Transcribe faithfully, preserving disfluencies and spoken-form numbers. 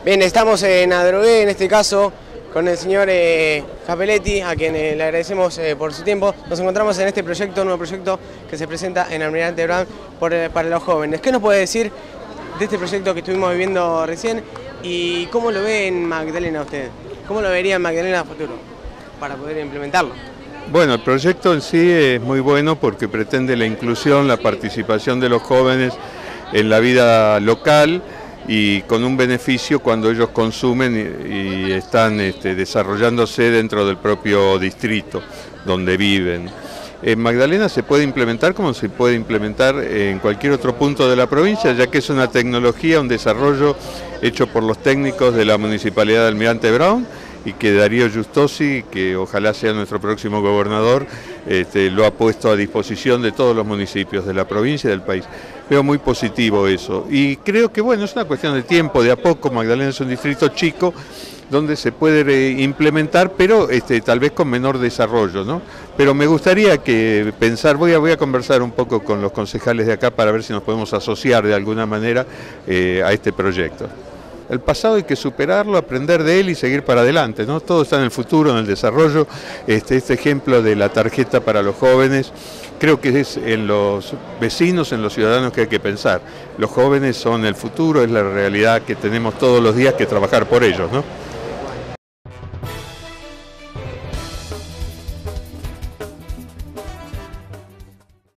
Bien, estamos en Adrogué, en este caso, con el señor eh, Capelletti, a quien eh, le agradecemos eh, por su tiempo. Nos encontramos en este proyecto, nuevo proyecto que se presenta en Almirante Brown por, eh, para los jóvenes. ¿Qué nos puede decir de este proyecto que estuvimos viviendo recién y cómo lo ve en Magdalena usted? ¿Cómo lo vería en Magdalena a futuro para poder implementarlo? Bueno, el proyecto en sí es muy bueno porque pretende la inclusión, la participación de los jóvenes en la vida local y con un beneficio cuando ellos consumen y, y están este, desarrollándose dentro del propio distrito donde viven. En Magdalena se puede implementar como se puede implementar en cualquier otro punto de la provincia, ya que es una tecnología, un desarrollo hecho por los técnicos de la Municipalidad de Almirante Brown, y que Darío Justosi, que ojalá sea nuestro próximo gobernador, este, lo ha puesto a disposición de todos los municipios de la provincia y del país. Veo muy positivo eso y creo que bueno, es una cuestión de tiempo, de a poco. Magdalena es un distrito chico donde se puede implementar, pero este, tal vez con menor desarrollo, ¿no? Pero me gustaría que pensar, voy a, voy a conversar un poco con los concejales de acá para ver si nos podemos asociar de alguna manera eh, a este proyecto. El pasado hay que superarlo, aprender de él y seguir para adelante, ¿no? Todo está en el futuro, en el desarrollo. Este, este ejemplo de la tarjeta para los jóvenes, creo que es en los vecinos, en los ciudadanos que hay que pensar. Los jóvenes son el futuro, es la realidad que tenemos todos los días que trabajar por ellos, ¿no?